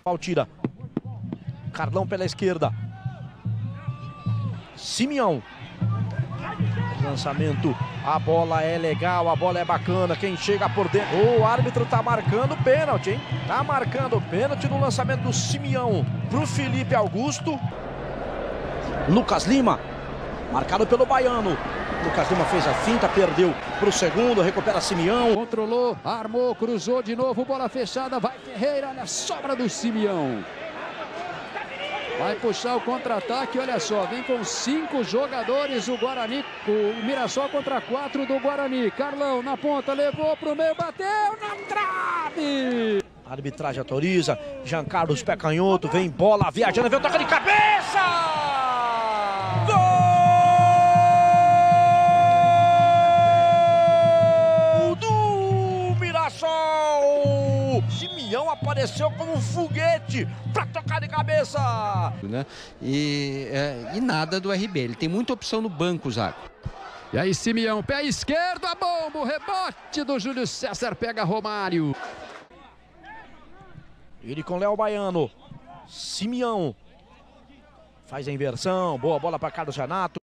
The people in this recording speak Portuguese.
Tira. Carlão pela esquerda. Simeão. Lançamento. A bola é legal, a bola é bacana. Quem chega por dentro. O árbitro tá marcando pênalti, hein? Tá marcando pênalti no lançamento do Simeão pro Felipe Augusto. Lucas Lima. Marcado pelo baiano. Lucas Lima fez a finta, perdeu pro segundo, recupera Simeão. Controlou, armou, cruzou de novo, bola fechada, vai Ferreira, olha a sobra do Simeão. Vai puxar o contra-ataque, olha só, vem com 5 jogadores o Guarani, o Mirassol contra 4 do Guarani. Carlão na ponta, levou pro meio, bateu na trave. A arbitragem autoriza, Jean Carlos pé canhoto, vem bola viajando, vem o toque de cabeça! Gol do Mirassol! Simeão apareceu como um foguete para tocar de cabeça. Né? E nada do RB, ele tem muita opção no banco, Zago. E aí Simeão, pé esquerdo, a bomba, o rebote do Júlio César, pega Romário. Ele com Léo Baiano. Simeão faz a inversão, boa bola para Carlos Renato.